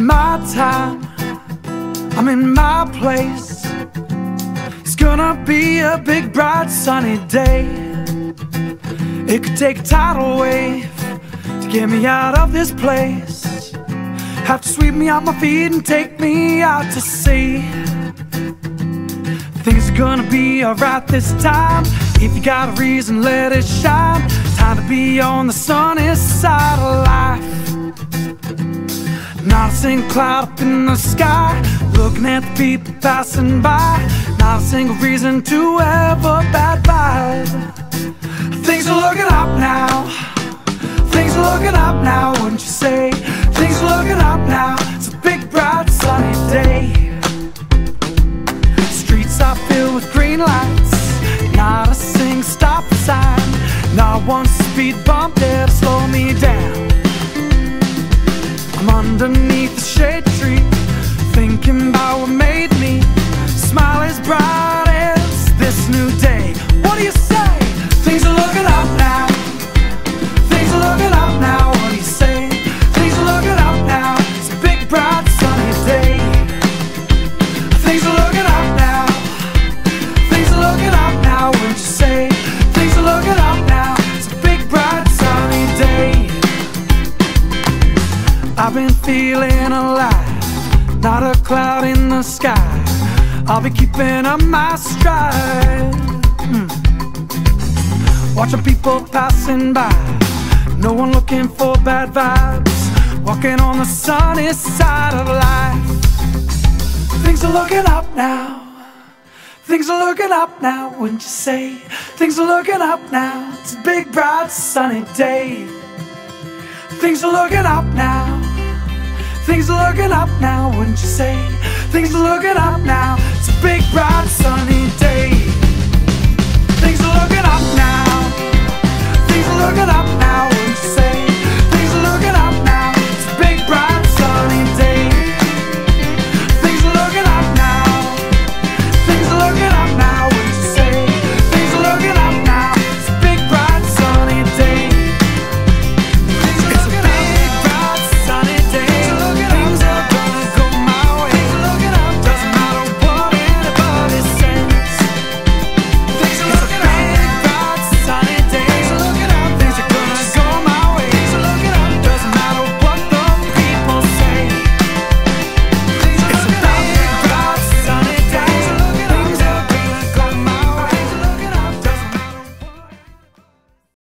my time, I'm in my place. It's gonna be a big, bright, sunny day. It could take a tidal wave to get me out of this place. Have to sweep me off my feet and take me out to sea. Things are gonna be alright this time. If you got a reason, let it shine. Time to be on the sunny side of life. Not a single cloud up in the sky, looking at the people passing by. Not a single reason to have a bad vibe. Things are looking up now. Things are looking up now, wouldn't you say? Things are looking up now. It's a big, bright, sunny day. Streets are filled with green lights. Not a single stop sign. Not one speed bump there to slow me down. I'm underneath the shade tree, thinking about what made me smile as bright as this new day. What do you say? Things are looking up now. Things are looking up now. What do you say? Things are looking up now. It's a big, bright, sunny day. Things are looking up now. Things are looking up now. Wouldn't you say? Things are looking up now. It's a big, bright, sunny day. I've been feeling alive, not a cloud in the sky. I'll be keeping up my stride. Watching people passing by, no one looking for bad vibes. Walking on the sunny side of life. Things are looking up now. Things are looking up now, wouldn't you say? Things are looking up now. It's a big, bright, sunny day. Things are looking up now. Things are looking up now, wouldn't you say? Things are looking up now. It's a big, bright